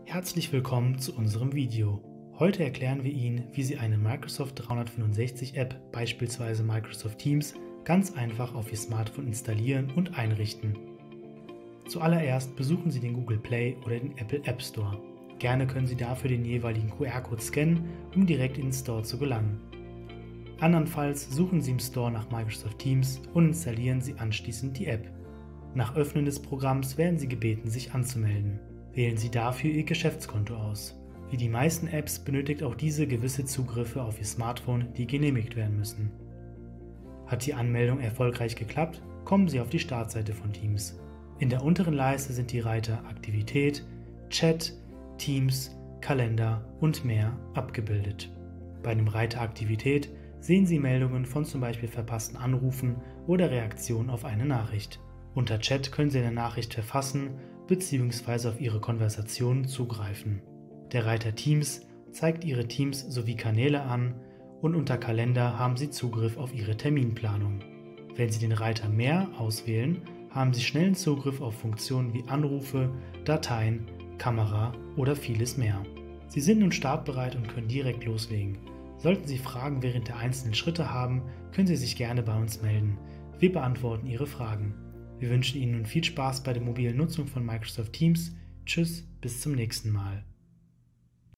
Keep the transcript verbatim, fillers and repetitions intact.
Herzlich willkommen zu unserem Video. Heute erklären wir Ihnen, wie Sie eine Microsoft dreihundertfünfundsechzig App, beispielsweise Microsoft Teams, ganz einfach auf Ihr Smartphone installieren und einrichten. Zuallererst besuchen Sie den Google Play oder den Apple App Store. Gerne können Sie dafür den jeweiligen Q R-Code scannen, um direkt in den Store zu gelangen. Andernfalls suchen Sie im Store nach Microsoft Teams und installieren Sie anschließend die App. Nach Öffnen des Programms werden Sie gebeten, sich anzumelden. Wählen Sie dafür Ihr Geschäftskonto aus. Wie die meisten Apps benötigt auch diese gewisse Zugriffe auf Ihr Smartphone, die genehmigt werden müssen. Hat die Anmeldung erfolgreich geklappt, kommen Sie auf die Startseite von Teams. In der unteren Leiste sind die Reiter Aktivität, Chat, Teams, Kalender und mehr abgebildet. Bei dem Reiter Aktivität sehen Sie Meldungen von zum Beispiel verpassten Anrufen oder Reaktionen auf eine Nachricht. Unter Chat können Sie eine Nachricht verfassen bzw. auf Ihre Konversationen zugreifen. Der Reiter Teams zeigt Ihre Teams sowie Kanäle an und unter Kalender haben Sie Zugriff auf Ihre Terminplanung. Wenn Sie den Reiter Mehr auswählen, haben Sie schnellen Zugriff auf Funktionen wie Anrufe, Dateien, Kamera oder vieles mehr. Sie sind nun startbereit und können direkt loslegen. Sollten Sie Fragen während der einzelnen Schritte haben, können Sie sich gerne bei uns melden. Wir beantworten Ihre Fragen. Wir wünschen Ihnen nun viel Spaß bei der mobilen Nutzung von Microsoft Teams. Tschüss, bis zum nächsten Mal.